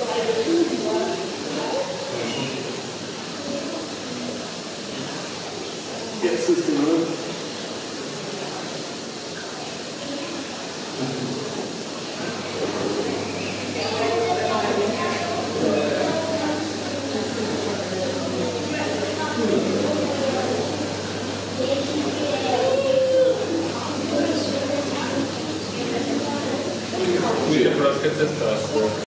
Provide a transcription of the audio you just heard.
Jetzt ist die Null. Můžete podat ke cestách.